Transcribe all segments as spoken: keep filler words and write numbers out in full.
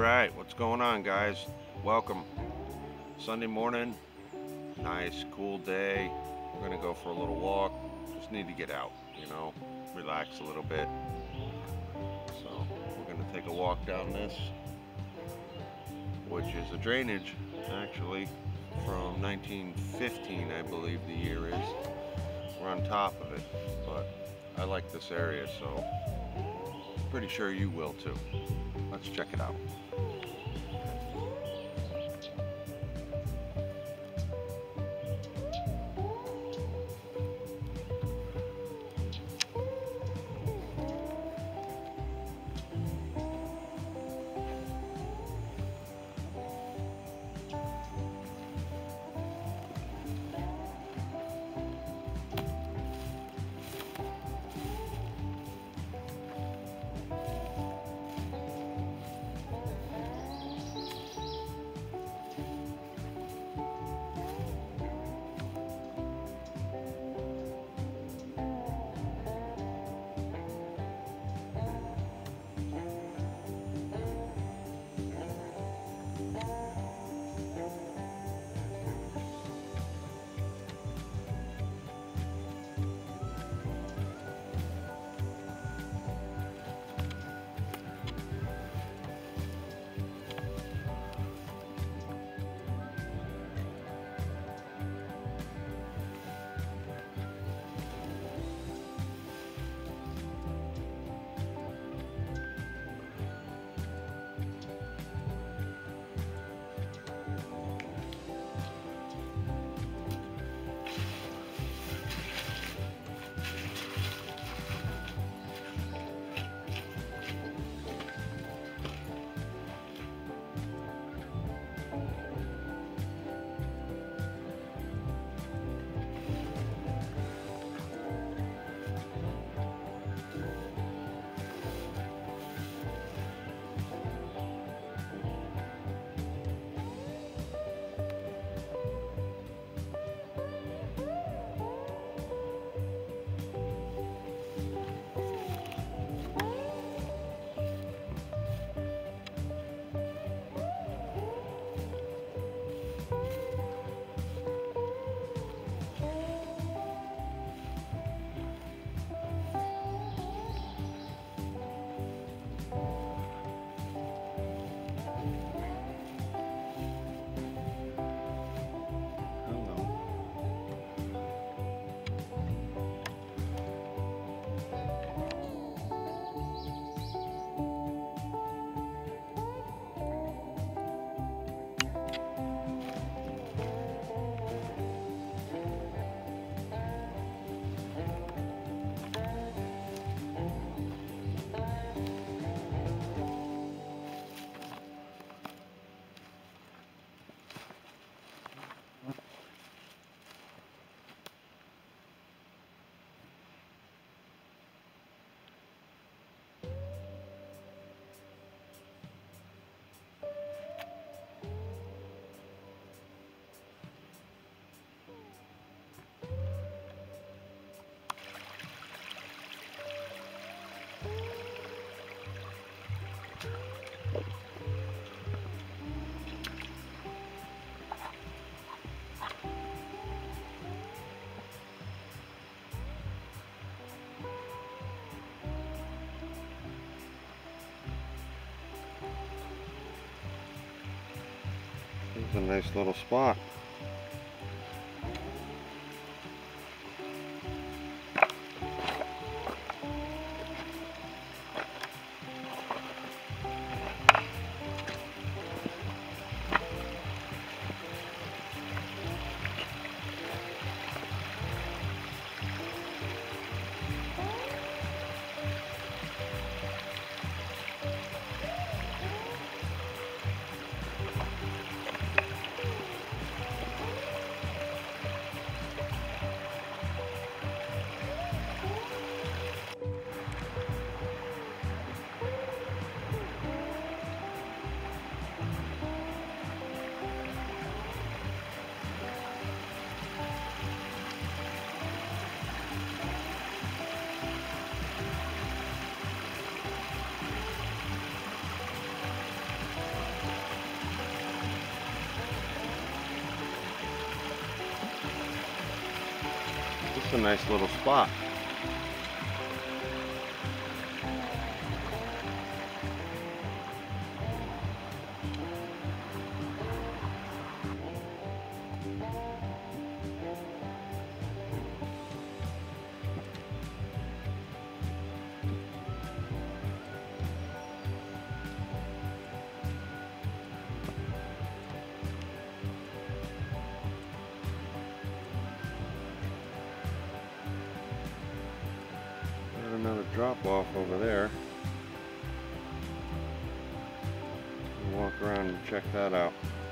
Alright, what's going on, guys? Welcome. Sunday morning, nice cool day. We're gonna go for a little walk. Just need to get out, you know, relax a little bit. So we're gonna take a walk down this, which is a drainage actually from nineteen fifteen, I believe the year is. We're on top of it, but I like this area, so pretty sure you will too. Let's check it out. It's a nice little spot. a nice little spot. Another drop off over there. We'll walk around and check that out.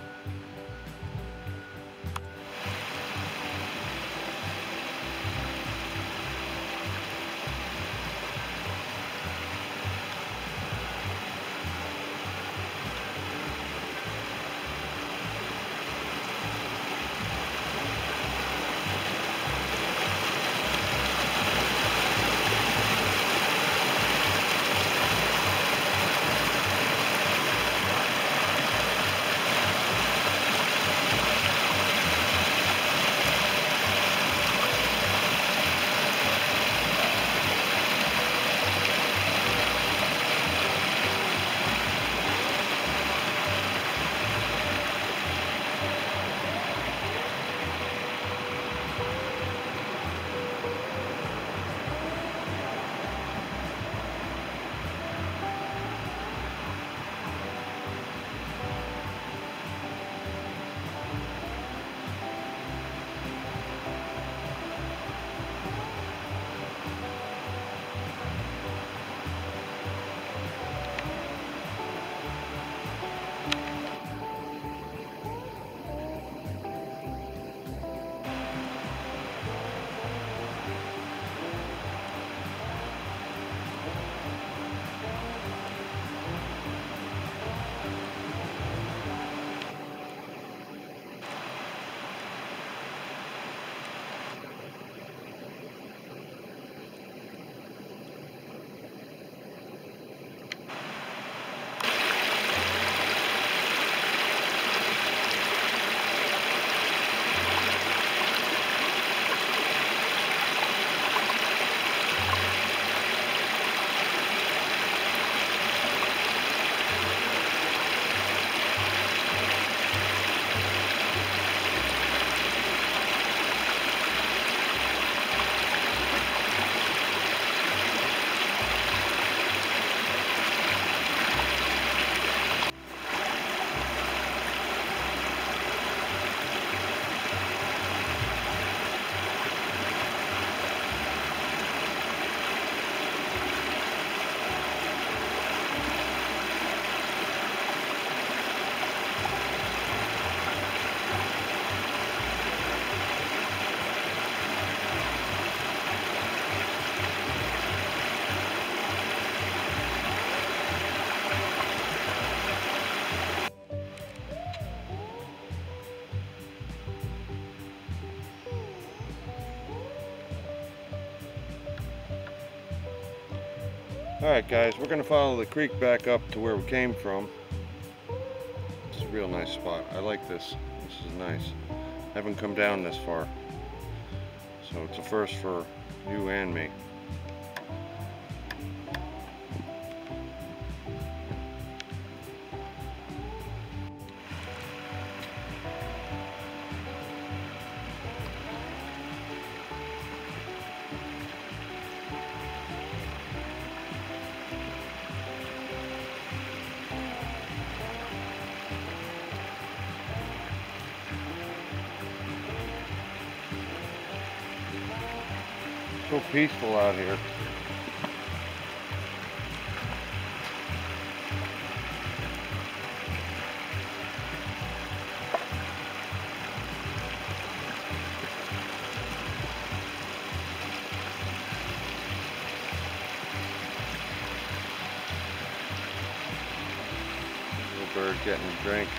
Alright guys, we're going to follow the creek back up to where we came from. It's a real nice spot. I like this. This is nice. Haven't come down this far. So it's a first for you and me. So peaceful out here. Little bird getting a drink.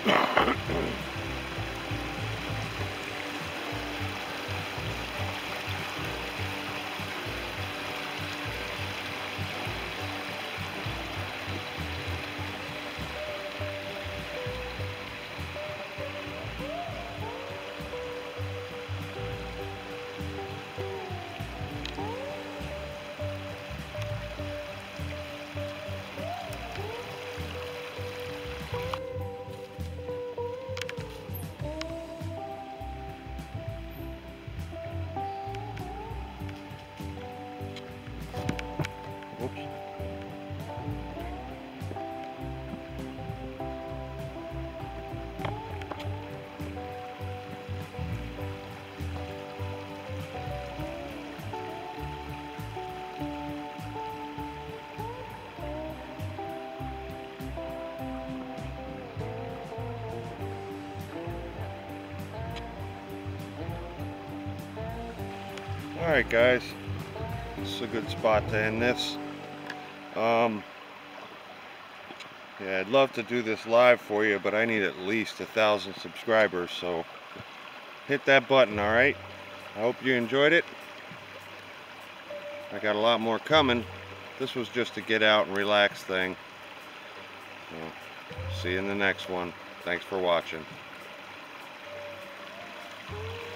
Whoops. Alright guys, this is a good spot to end this. Um, yeah, I'd love to do this live for you, but I need at least a thousand subscribers, so hit that button, alright? I hope you enjoyed it. I got a lot more coming. This was just a get out and relax thing. So, see you in the next one. Thanks for watching.